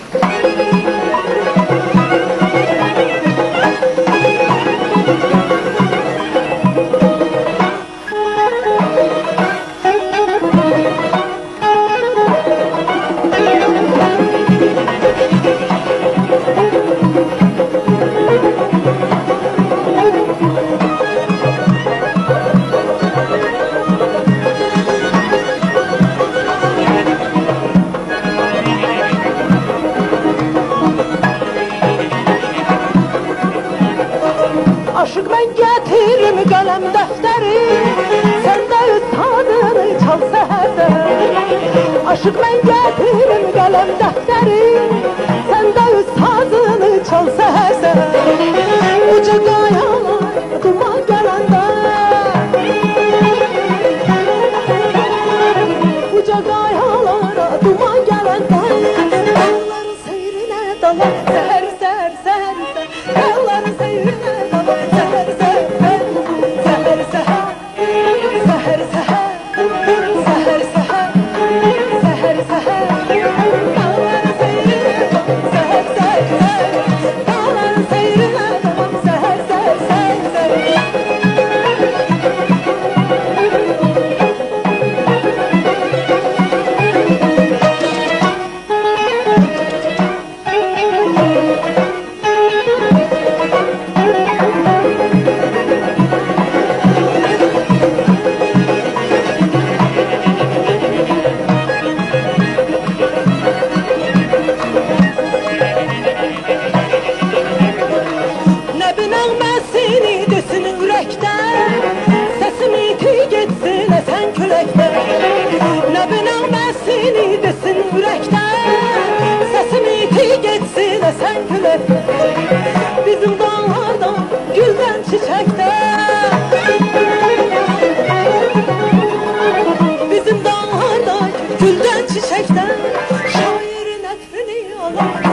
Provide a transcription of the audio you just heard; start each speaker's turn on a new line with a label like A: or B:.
A: Aşık ben getiririm kalem defteri, sen de üstadını çal seherde. Aşık ben getiririm kalem defteri, sen de üstadını çal seherde. Uca kayalar duman gelende, uca kayalara duman gelende. Dağların seyrine dalar seher seher seher, dağların seyrine dalar seher seher seher seher seher seher seher seher seher. Dağların seyrine dalar seher seher seher, dağların seyrine dalar seher seher seher seher. Bizim dağlarda gülden çiçekte, bizim dağlarda gülden çiçekte. Şairin etrini alan